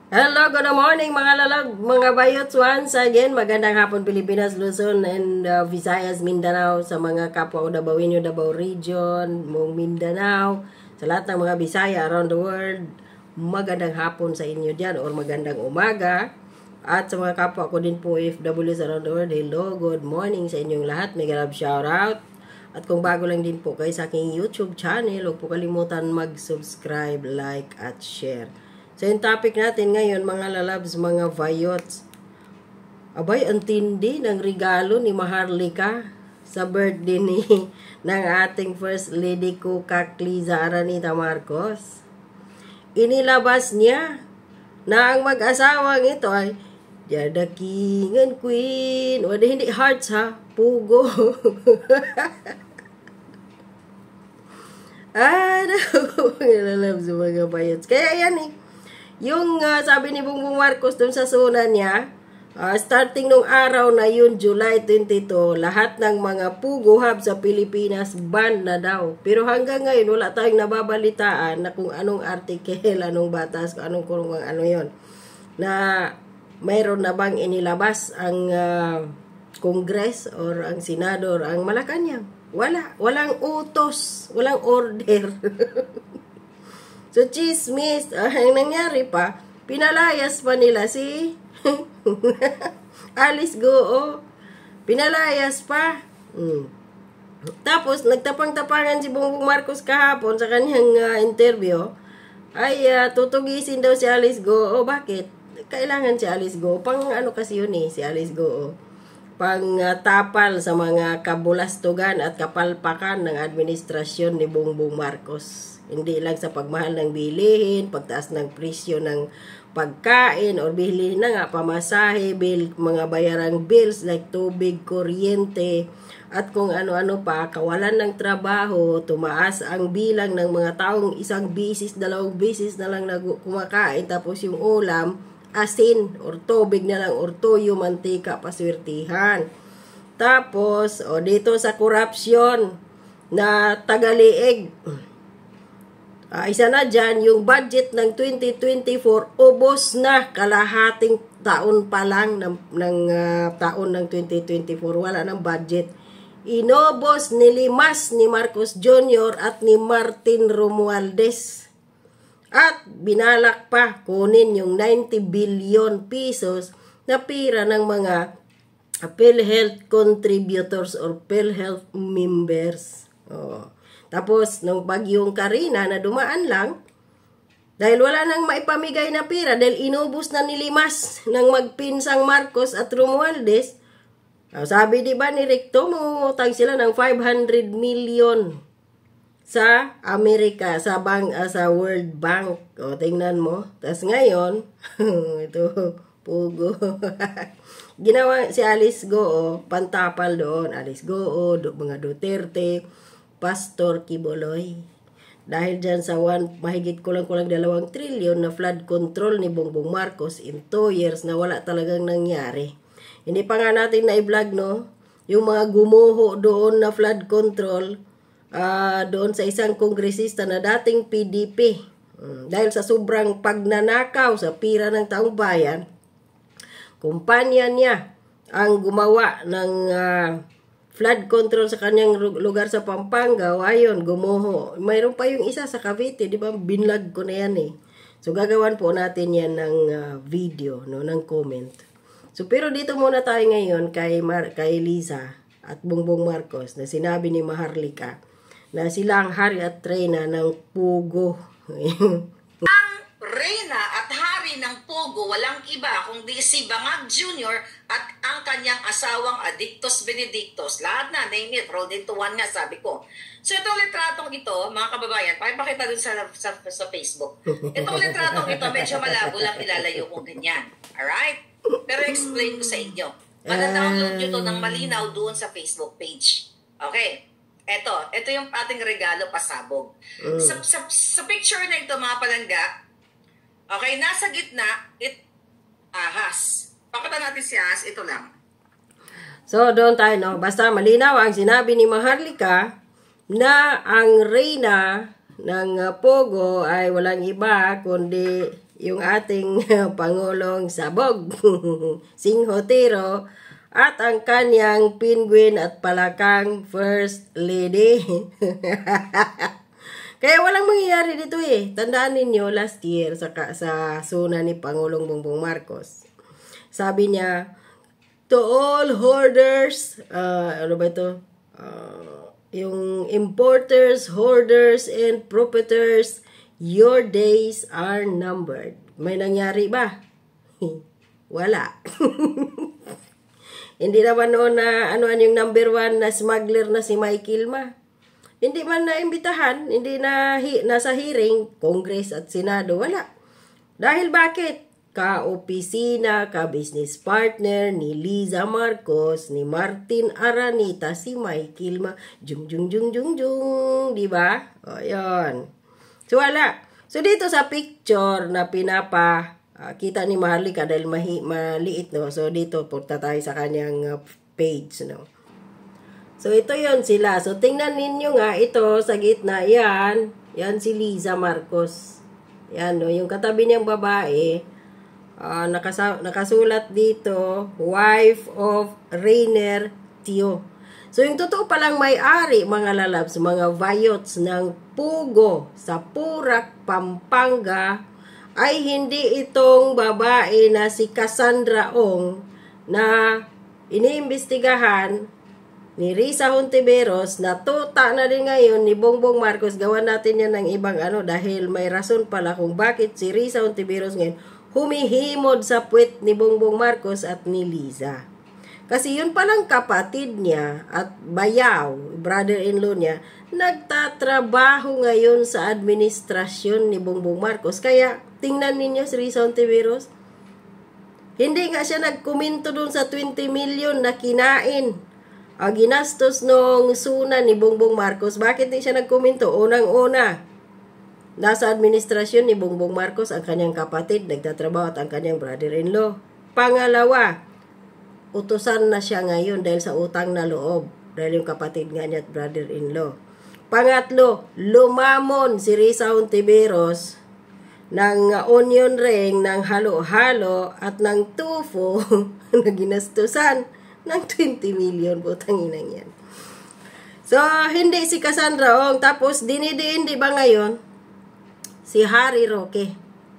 Hello, good morning mga lalag, mga bayots once again. Magandang hapon Pilipinas, Luzon, and Visayas, Mindanao, sa mga kapwa o Dabawenyo, Davao Region, mong Mindanao, sa lahat ng mga Bisaya around the world. Magandang hapon sa inyo dyan or magandang umaga. At sa mga kapwa ko din po OFWs around the world, hello, good morning sa inyong lahat. Mega love shout out. At kung bago lang din po kayo sa aking YouTube channel, huwag po kalimutan mag-subscribe, like, at share. So, yung topic natin ngayon, mga lalabs, mga vayots. Abay, ang tindi ng regalo ni Maharlika sa birthday ng ating First Lady Kukak Liza Aranita Marcos. Inilabas niya na ang mag-asawang ito ay Jada King and Queen. O, hindi hearts ha, pugo. Mga lalabs, mga vayots. Kaya yan yung sabi ni Bongbong Marcos dun sa suna niya, starting nung araw na yun, July 22, lahat ng mga Pugo Hub sa Pilipinas ban na daw. Pero hanggang ngayon, wala tayong nababalitaan na kung anong article, anong batas, kung anong kurungang ano yun. Na mayroon na bang inilabas ang Congress or ang Senado or ang Malacanang. Wala. Walang utos. Walang order. So, chismis, ang nangyari pa, pinalayas pa nila si Alice Goo. Pinalayas pa. Tapos, nagtapang-tapangan si Bongbong Marcos kahapon sa kanyang interview, ay tutugisin daw si Alice Goo. Bakit? Kailangan si Alice Goo. Pang ano kasi yun si Alice Goo. Pang tapal sa mga kabulastugan at kapalpakan ng administrasyon ni Bongbong Marcos. Hindi lang sa pagmahal ng bilihin, pagtaas ng presyo ng pagkain, or bilihin na nga, pamasahe, mga bayarang bills like tubig, kuryente, at kung ano-ano pa, kawalan ng trabaho, tumaas ang bilang ng mga taong isang bisis, dalawang bisis na lang kumakain, tapos yung ulam, asin, or tubig na lang, or toyo, mantika, paswertihan. Tapos, dito sa korupsyon na tagaliig, isa na dyan, yung budget ng 2024, ubos na kalahating taon pa lang ng taon ng 2024. Wala ng budget. Inobos, nilimas ni Marcos Jr. at ni Martin Romualdez. At binalak pa kunin yung 90 billion pesos na pira ng mga PhilHealth contributors or PhilHealth members. Tapos, nung bagyong Karina na dumaan lang, dahil wala nang maipamigay na pera, dahil inubos na nilimas ng magpinsang Marcos at Romualdez, sabi diba ni Recto, mangungutang sila ng 500 million sa Amerika, sa World Bank. Tingnan mo. Tapos ngayon, ito, pugo. Ginawa si Alice Goo, pantapal doon. Alice Goo, mga Duterte, Pastor Quiboloy. Dahil dyan sa mahigit kulang-kulang 2 trilyon na flood control ni Bongbong Marcos in 2 years na wala talagang nangyari. Hindi pa nga natin na-i-vlog, no? Yung mga gumuho doon na flood control doon sa isang kongresista na dating PDP. Dahil sa sobrang pagnanakaw sa pira ng taong bayan, kumpanya niya ang gumawa ng flood control sa kanyang lugar sa Pampanga. Ayun, gumuho. Mayroon pa yung isa sa Cavite, di ba? Binlag ko na yan So, gagawan po natin yan ng video, no? Ng comment. So, pero dito muna tayo ngayon kay Liza at Bongbong Marcos na sinabi ni Maharlika na sila ang hari at reyna ng Pugo. Reyna at hari ng Pugo, walang iba kundi si Bangag Jr. at ang kanyang asawang Adictos Benedictos. Lahat na, name it, rolled into one nga, sabi ko. So itong litratong ito, mga kababayan, pakipakita dun sa Facebook. Itong litratong ito, medyo malabo lang ilalayo kong ganyan. Alright? Pero explain ko sa inyo. Manadownload nyo to ng malinaw doon sa Facebook page. Okay? Ito yung ating regalo pasabog. Sa picture na ito, mga palangga, okay, nasa gitna, ahas. Pakita natin si ahas, ito lang. So, doon tayo, no? Basta malinaw ang sinabi ni Maharlika na ang reyna ng Pogo ay walang iba kundi yung ating Pangulong Sabog, Singhotero, at ang kanyang penguin at palakang First Lady. Kaya walang mangyayari dito eh. Tandaan ninyo, last year sa suna ni Pangulong Bongbong Marcos, sabi niya, to all hoarders, ano ba ito? Yung importers, hoarders, and proprietors, your days are numbered. May nangyari ba? Wala. Hindi naman noon na ano yung number 1 na smuggler na si Michael Ma. Hindi man naimbitahan, hindi na nasa hearing, Congress at Senado, wala. Dahil bakit? Ka-opisina, ka-business partner ni Liza Marcos, ni Martin Aranita, si Michael Ma. Jung, di ba? O, yun. So, wala. So, dito sa picture na kita ni Maharlika dahil maliit, no? So, dito, punta tayo sa kanyang page, no? So, ito yon sila. So, tingnan ninyo nga, ito, sa gitna, yan si Liza Marcos. Yan, no? Yung katabi niyang babae, nakasulat dito, wife of Rainer Tio. So, yung totoo palang may-ari, mga lalabs, mga vayots ng Pugo sa Purak, Pampanga, ay hindi itong babae na si Cassandra Ong na iniimbestigahan ni Risa Hontiveros na tuta na rin ngayon ni Bongbong Marcos. Gawan natin yan ng ibang dahil may rason pala kung bakit si Risa Hontiveros ngayon humihimod sa puwet ni Bongbong Marcos at ni Liza. Kasi yun palang kapatid niya at bayaw, brother-in-law niya, nagtatrabaho ngayon sa administrasyon ni Bongbong Marcos. Kaya, tingnan ninyo si Risa Hontiveros, hindi nga siya nagkomento dun sa 20 million na kinain. Ginastos nung suna ni Bongbong Marcos. Bakit hindi siya nagkomento? Unang-una, nasa administrasyon ni Bongbong Marcos ang kanyang kapatid, nagtatrabaho at ang kanyang brother-in-law. Pangalawa, utusan na siya ngayon dahil sa utang na loob. Dahil yung kapatid nga niya at brother-in-law. Pangatlo, lumamon si Risa Hontiveros ng onion ring, ng halo-halo at ng tofu na ginastusan ng 20 million. Butang inang yan. So, hindi si Cassandra Ong. Tapos, dinidiin di ba ngayon si Harry Roque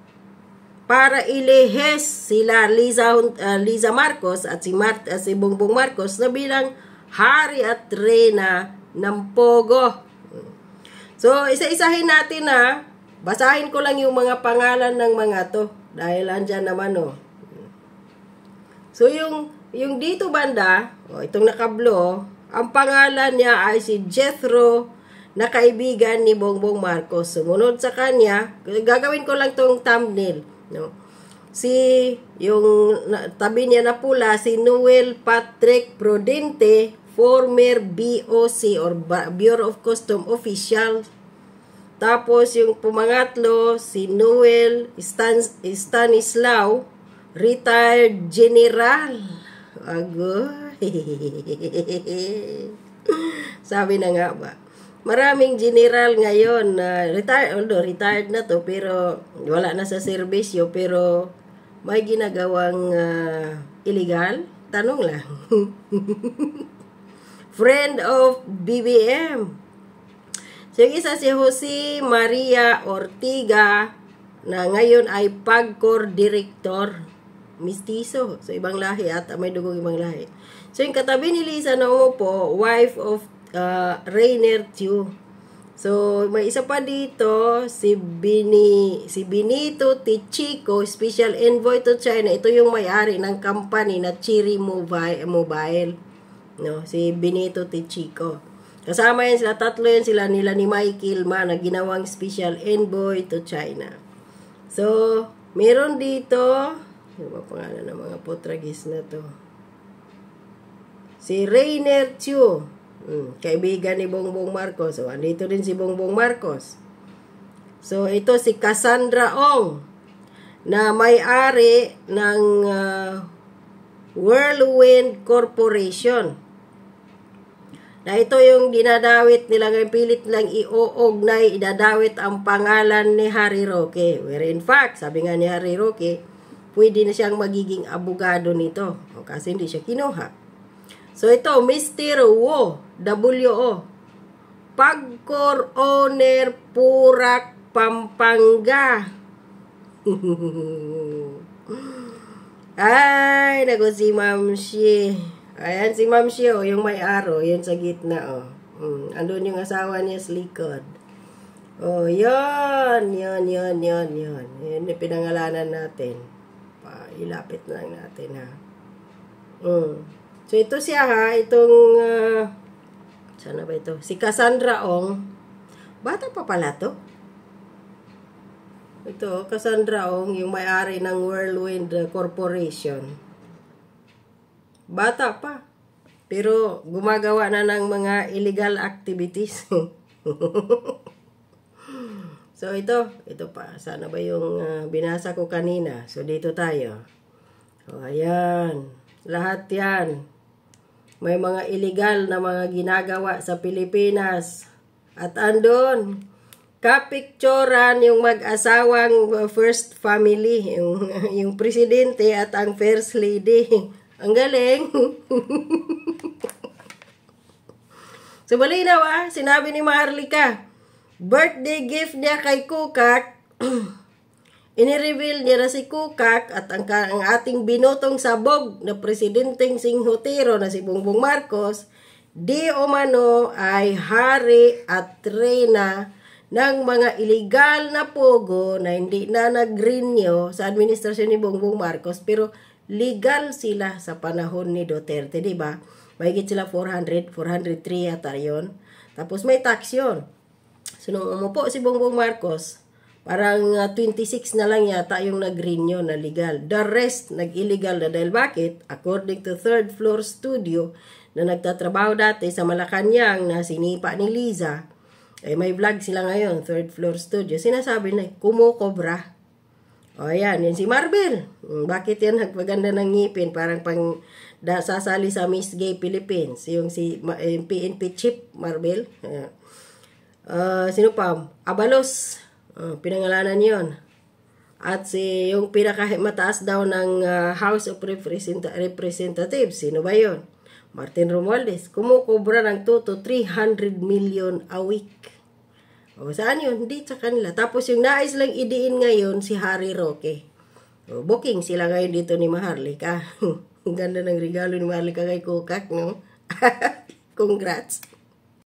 para ilihes sila Liza Marcos at si Bongbong Marcos na bilang hari at reyna ng Pogo. So, isa-isahin natin basahin ko lang yung mga pangalan ng mga to dahil andyan naman So, yung dito banda, itong nakablo, ang pangalan niya ay si Jethro na kaibigan ni Bongbong Marcos. Sumunod sa kanya, gagawin ko lang tong thumbnail, no? Yung tabi niya na pula, si Noel Patrick Prudente, former BOC or Bureau of Custom official. Tapos yung pumangatlo, si Noel Stanislao, retired general. Agoy. Sabi na nga ba, maraming general ngayon na retired na to pero wala na sa serbisyo pero may ginagawang illegal. Tanong lang. Friend of BBM. So yung isa si Jose Maria Ortiga na ngayon ay PAGCOR Director. Mistizo. So ibang lahi at may dugong ibang lahi. So yung katabi ni Liza na umupo, wife of Rainer Tio. So, may isa pa dito, si Benito Tichico, Special Envoy to China. Ito yung may-ari ng company na Cherry Mobile. No, si Benito Tichico. Kasama yan sila, tatlo yan sila nila ni Michael Ma na ginawang Special Envoy to China. So, meron dito, ano ba pangalan ng mga potragis na to? Si Rainer Tio. Kaibigan ni Bongbong Marcos. So, andito din si Bongbong Marcos. So, ito si Cassandra Ong na may-ari ng Whirlwind Corporation. Na ito yung dinadawit nila ngayon, pilit lang ioognay, idadawit ang pangalan ni Harry Roque. Where in fact, sabi nga ni Harry Roque, pwede na siyang magiging abogado nito. Kasi hindi siya kinuha. So ito, Mr. Wo, W.O. Pagcor Owner Purak, Pampanga. Ay, naku si Ma'am Shi. Ayan si Ma'am Shi, oh, yung may aro, yun sa gitna, oh. Andun yung asawa niya sa likod. Oh, yun. Yun yung pinangalanan natin. Ilapit na lang natin, ha. So, ito siya, ha. Itong, sana ba ito? Si Cassandra Ong. Bata pa pala to. Ito, Cassandra Ong, yung may-ari ng Whirlwind Corporation. Bata pa. Pero gumagawa na ng mga illegal activities. So ito pa. Sana ba yung binasa ko kanina? So dito tayo. So ayan. Lahat yan. May mga illegal na mga ginagawa sa Pilipinas. At andon, kapikturan yung mag-asawang first family. Yung presidente at ang first lady. Ang galing. So, malinaw sinabi ni Maharlika, birthday gift niya kay Kukak, inireveal niya na si Kukak at ang ating binotong sabog na presidenteng singhotero na si Bongbong Marcos, di umano ay hari at reyna ng mga illegal na pogo na hindi na nag-renew sa administrasyon ni Bongbong Marcos, pero legal sila sa panahon ni Duterte, di ba? Mahigit sila 403 yata yun. Tapos may tax yun. So, nung umupo si Bongbong Marcos, parang 26 na lang yata yung nag-renew na legal. The rest, nag-illegal na dahil bakit? According to Third Floor Studio, na nagtatrabaho dati sa Malacanang na sinipa ni Liza, may vlog sila ngayon, Third Floor Studio, sinasabi na, kumukobra. O ayan, yan si Marvel. Bakit yan nagpaganda ng ngipin? Parang pang sasali sa Miss Gay Philippines. Yung PNP Chip Marvel. Sino pa? Abalos. Pinangalanan yon. At yung pinakamataas daw ng House of Representatives. Sino ba yon? Martin Romualdez. Kumukubra ng 2 to 300 million a week. O, saan yun? Hindi sa kanila. Tapos yung nais lang idiin ngayon si Harry Roque. O, booking sila ngayon dito ni Maharlika. Ang ganda ng regalo ni Maharlika kay Kukak, no? Congrats.